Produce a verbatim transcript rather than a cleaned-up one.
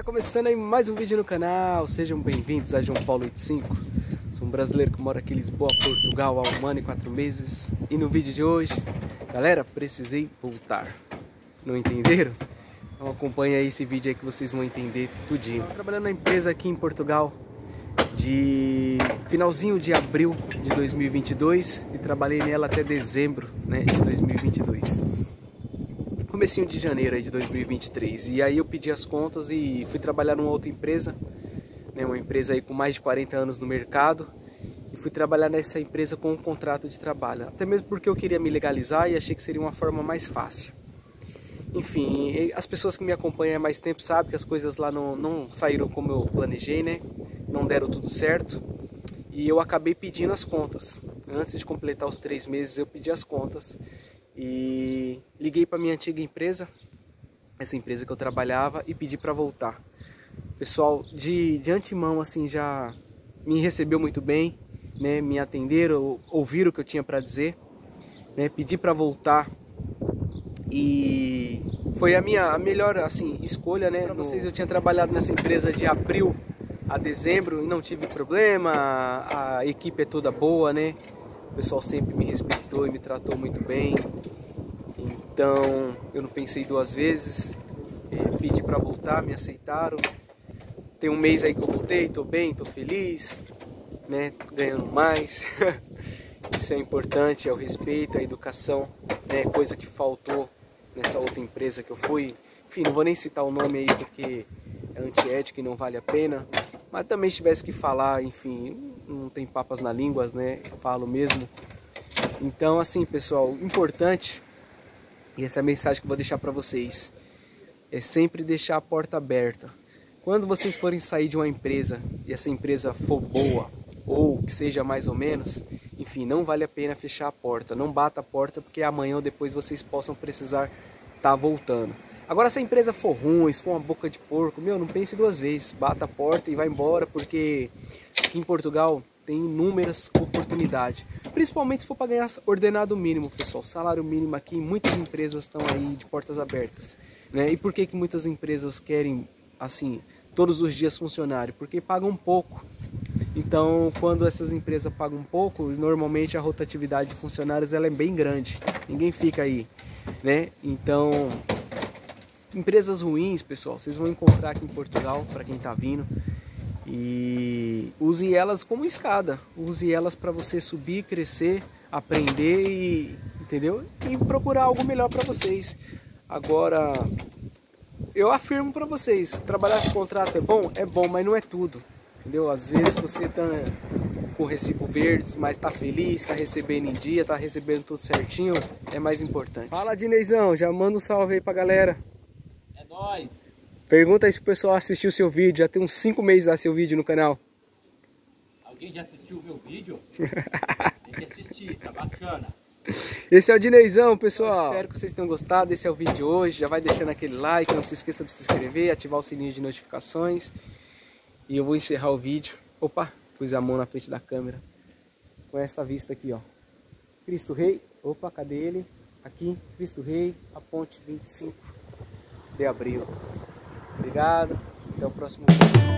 começando aí mais um vídeo no canal, sejam bem-vindos a João Paulo oitenta e cinco. Sou um brasileiro que mora aqui em Lisboa, Portugal, há um ano e quatro meses. E no vídeo de hoje, galera, precisei voltar. Não entenderam? Então acompanha aí esse vídeo aí que vocês vão entender tudinho. Estou trabalhando na empresa aqui em Portugal de finalzinho de abril de dois mil e vinte e dois e trabalhei nela até dezembro, né, de dois mil e vinte e dois. Comecinho de janeiro aí de dois mil e vinte e três. E aí eu pedi as contas e fui trabalhar numa outra empresa, né, uma empresa aí com mais de quarenta anos no mercado, e fui trabalhar nessa empresa com um contrato de trabalho, até mesmo porque eu queria me legalizar e achei que seria uma forma mais fácil. Enfim, as pessoas que me acompanham há mais tempo sabem que as coisas lá não, não saíram como eu planejei, né? Não deram tudo certo e eu acabei pedindo as contas. Antes de completar os três meses eu pedi as contas e liguei para minha antiga empresa, essa empresa que eu trabalhava, e pedi para voltar. O pessoal de, de antemão assim já me recebeu muito bem, né? Me atenderam, ouviram o que eu tinha para dizer, né? Pedi para voltar. E foi a minha a melhor assim, escolha, né? Para vocês, eu tinha trabalhado nessa empresa de abril a dezembro e não tive problema, a equipe é toda boa, né? O pessoal sempre me respeitou e me tratou muito bem. Então eu não pensei duas vezes, pedi para voltar, me aceitaram. Tem um mês aí que eu voltei, tô bem, tô feliz, né? Ganhando mais. Isso é importante, é o respeito, a educação, né? Coisa que faltou nessa outra empresa que eu fui. Enfim, não vou nem citar o nome aí porque é antiético e não vale a pena. Mas também se tivesse que falar, enfim, não tem papas na língua, né? Eu falo mesmo. Então, assim, pessoal, importante, e essa é a mensagem que eu vou deixar para vocês, é sempre deixar a porta aberta. Quando vocês forem sair de uma empresa e essa empresa for boa, ou que seja mais ou menos, enfim, não vale a pena fechar a porta. Não bata a porta porque amanhã ou depois vocês possam precisar estar voltando. Agora, se a empresa for ruim, se for uma boca de porco, meu, não pense duas vezes. Bata a porta e vai embora, porque aqui em Portugal tem inúmeras oportunidades. Principalmente se for para ganhar ordenado mínimo, pessoal. Salário mínimo aqui, muitas empresas estão aí de portas abertas, né? E por que que muitas empresas querem, assim, todos os dias funcionário? Porque pagam pouco. Então, quando essas empresas pagam um pouco, normalmente a rotatividade de funcionários ela é bem grande. Ninguém fica aí, né? Então, empresas ruins, pessoal, vocês vão encontrar aqui em Portugal, para quem está vindo. E use elas como escada. Use elas para você subir, crescer, aprender e, entendeu? E procurar algo melhor para vocês. Agora, eu afirmo para vocês, trabalhar com contrato é bom? É bom, mas não é tudo. Entendeu? Às vezes você tá com o recibo verde, mas tá feliz, tá recebendo em dia, tá recebendo tudo certinho, é mais importante. Fala, Dineizão, já manda um salve aí pra galera. É nóis. Pergunta aí se o pessoal assistiu o seu vídeo, já tem uns cinco meses lá seu vídeo no canal. Alguém já assistiu o meu vídeo? Tem que assistir, tá bacana. Esse é o Dineizão, pessoal. Eu espero que vocês tenham gostado, esse é o vídeo de hoje. Já vai deixando aquele like, não se esqueça de se inscrever, ativar o sininho de notificações. E eu vou encerrar o vídeo. Opa, pus a mão na frente da câmera. Com essa vista aqui, ó. Cristo Rei. Opa, cadê ele? Aqui, Cristo Rei, a ponte vinte e cinco de abril. Obrigado. Até o próximo vídeo.